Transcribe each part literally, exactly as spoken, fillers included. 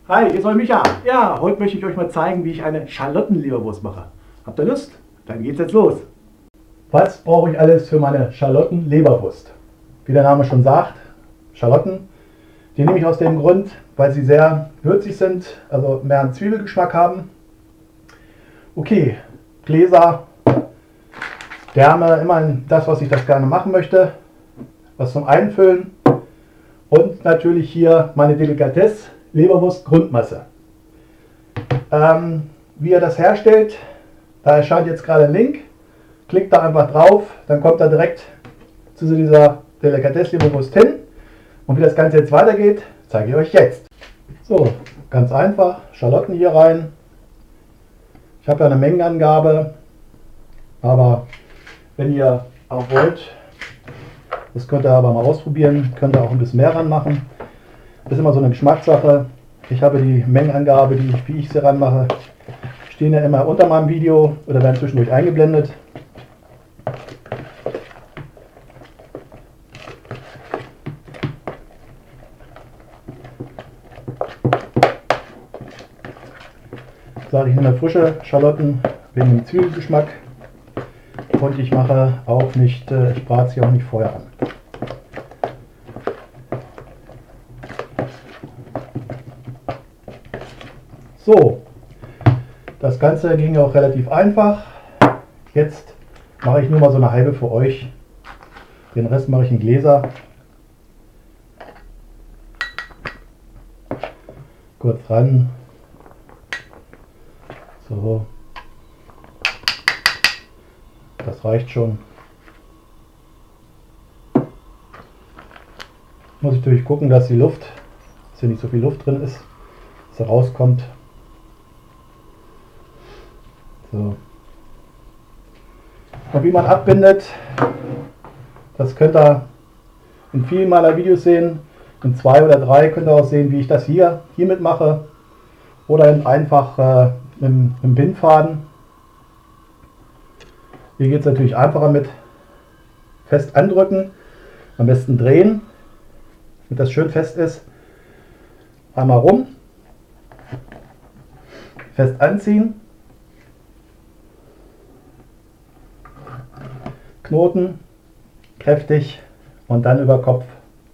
Hi, hier ist euer Micha. Ja, heute möchte ich euch mal zeigen, wie ich eine Schalottenleberwurst mache. Habt ihr Lust? Dann geht's jetzt los. Was brauche ich alles für meine Schalottenleberwurst? Wie der Name schon sagt, Schalotten. Die nehme ich aus dem Grund, weil sie sehr würzig sind, also mehr einen Zwiebelgeschmack haben. Okay, Gläser, Därme, immer das, was ich das gerne machen möchte. Was zum Einfüllen. Und natürlich hier meine Delikatesse Leberwurst Grundmasse. Ähm, wie ihr das herstellt, da erscheint jetzt gerade ein Link. Klickt da einfach drauf, dann kommt er direkt zu dieser Delikatesse Leberwurst hin. Und wie das Ganze jetzt weitergeht, zeige ich euch jetzt. So, ganz einfach, Schalotten hier rein. Ich habe ja eine Mengenangabe, aber wenn ihr auch wollt, das könnt ihr aber mal ausprobieren, könnt ihr auch ein bisschen mehr ranmachen. Das ist immer so eine Geschmackssache. Ich habe die Mengenangabe, die ich, wie ich sie ranmache, stehen ja immer unter meinem Video oder werden zwischendurch eingeblendet. Ich sage, ich nehme frische Schalotten wegen dem Zwiebelgeschmack und ich mache auch nicht, ich brate sie auch nicht vorher an. So, das Ganze ging auch relativ einfach. Jetzt mache ich nur mal so eine halbe für euch. Den Rest mache ich in Gläser. Kurz ran. So. Das reicht schon. Muss ich natürlich gucken, dass die Luft, dass hier nicht so viel Luft drin ist, dass er rauskommt. So. Und wie man abbindet, das könnt ihr in vielen meiner Videos sehen. In zwei oder drei könnt ihr auch sehen, wie ich das hier hiermit mache. Oder einfach äh, mit, mit dem Bindfaden. Hier geht es natürlich einfacher mit fest andrücken. Am besten drehen, damit das schön fest ist. Einmal rum. Fest anziehen. Knoten, kräftig und dann über Kopf.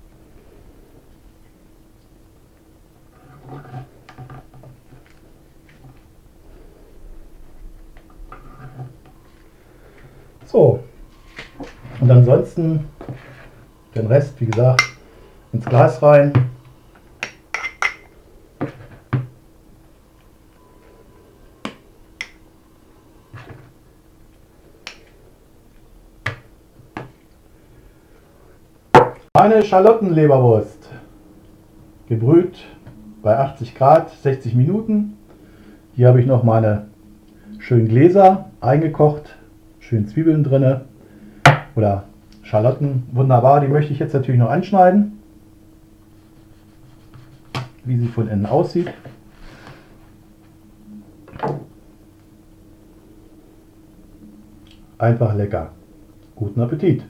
So, und ansonsten den Rest, wie gesagt, ins Glas rein. Eine Schalottenleberwurst, gebrüht bei achtzig Grad, sechzig Minuten. Hier habe ich noch meine schönen Gläser eingekocht, schön Zwiebeln drin oder Schalotten, wunderbar. Die möchte ich jetzt natürlich noch anschneiden, wie sie von innen aussieht. Einfach lecker. Guten Appetit!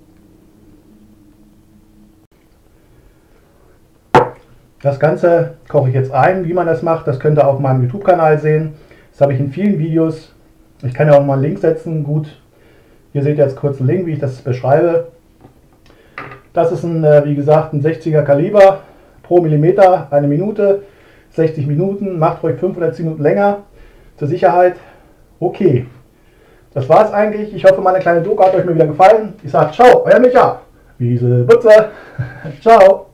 Das Ganze koche ich jetzt ein. Wie man das macht, das könnt ihr auf meinem YouTube-Kanal sehen. Das habe ich in vielen Videos. Ich kann ja auch mal einen Link setzen. Gut, hier seht ihr jetzt kurz einen Link, wie ich das beschreibe. Das ist ein, wie gesagt, ein sechziger Kaliber pro Millimeter, eine Minute, sechzig Minuten. Macht ruhig fünf oder zehn Minuten länger zur Sicherheit. Okay, das war es eigentlich. Ich hoffe, meine kleine Doku hat euch mal wieder gefallen. Ich sage ciao, euer Micha. Wiese Butze. Ciao.